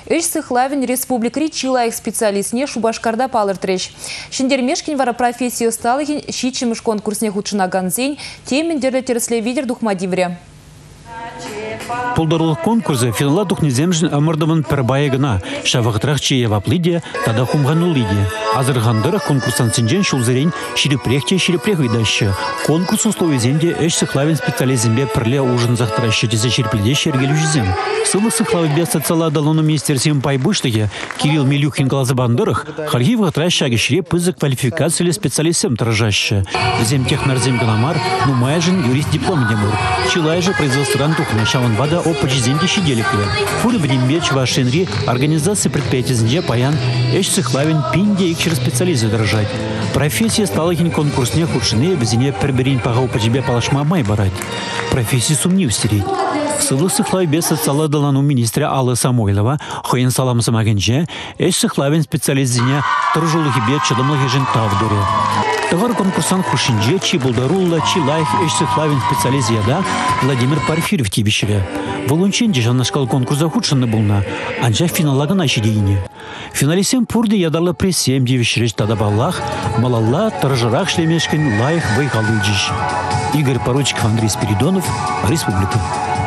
Эш сыхлавин республикри чилаих специалистне Шубашкарда палыртреш. Шендермешкин вара профессию сталыгин щичимыш конкурсне худшынаганзень темен дерлетерсле видер духмадивре. Пулдарлық конкурсы финала тухнеземжін амырдывын пірбайығына, шавығытрақ чиеваплыде, тада хумғанулыде. Азырғандырық конкурсан сенжен шулзырен ширепрехте ширепрех выдашы. Конкурс условий земде эш сыхлавин специализмбе пірле ужын зақтырашы тесе шерпілде шергелю жүзем. Сылы сыхлавыбе социала далону министерсем пайбыштыге Кирилл Милюхин глазыбандырық, харгив ғатращаги шире пызы квалификациялы специалистем тражаща. Земтехнарзем галамар, нумайжын юрист диплом демур. Чилай же производствран тухна шаванвада опыт жизненки щеделикле. Фуры бдимбеч вашенри организации предприятий зенде паян эш сыхлавин пинде их через специализы дорожать. Профессия стала хин конкурсне худшине безине перберин пагау по тебе палашма май барать. Профессии сумнив стереть. Сылы сыхлавбе социала далану министра Аллы Самойлова хоен салам самагенже эш сыхлавин специализине торжулыхи бе чадымлыхи жен тавдуре. Товар конкурсан хушинже чибулдарулла чилайх эш сыхлавин специализияда Владимир Парфиров тибишеве. Волончен дежан шкал конкурса худшанны булна, анжа финаллагана щедейне. Финалисем пурде ядала пресем девишреч тадабаллах, малалла торжарах шлемешкен лайх вайхалыджиш. Игорь Поручиков, Андрей Спиридонов, Республика.